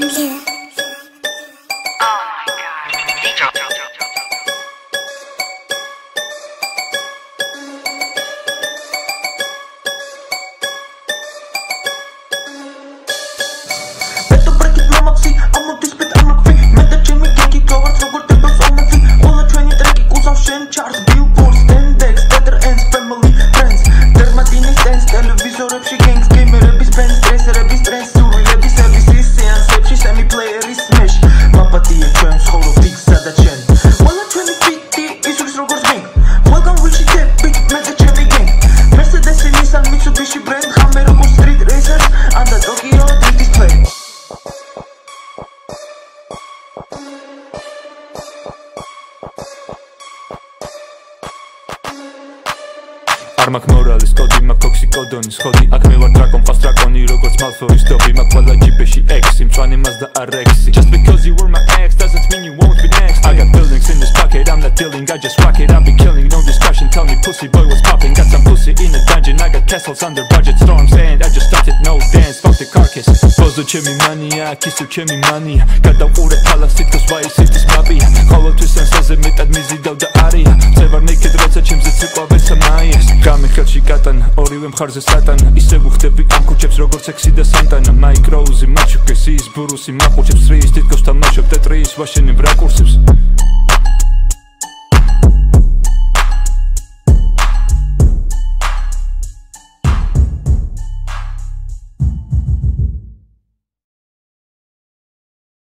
არ მაქვს მორალის კოდი, მაქვს ტოქსიკოდონის ხოდი. აქ მე ვარ დრაკონ, ფას დრაკონი, როგორც Malfoy's dobby. მაქვს ყველა ჯიბეში ექსი, მწვანე Mazda RX-ი. Just because you were my ex doesn't mean you won't be next. I got buildings in this pocket, I'm not dealing, I just rock it. I'll be killing, no discussion, tell me pussy boy what's popping. Got some pussy in a dungeon, I got castles under budget, storms and I just started no dance, fuck the carcass. Bozo ჩემი მანია, კისო ჩემი მანია. გადავყურე თალას თითქოს ვაისის მაპია. ყოველთვის სენსაზე მეტად მიზიდავ და არია. წევარ naked როცა ჩემზე ციყვავე სამაიას. გამი ხელში კატანა, ორივე მხარზე სატანა. ისე ვუხდები ამ ქუჩებს როგორც ექსი და სანტანა. მაიკ როუზი, მაჩუკეს ის, ბრუსი მაყურებს რის თითქოს თამაშობ ტეტრიის ვაშენებ რაკურსებს.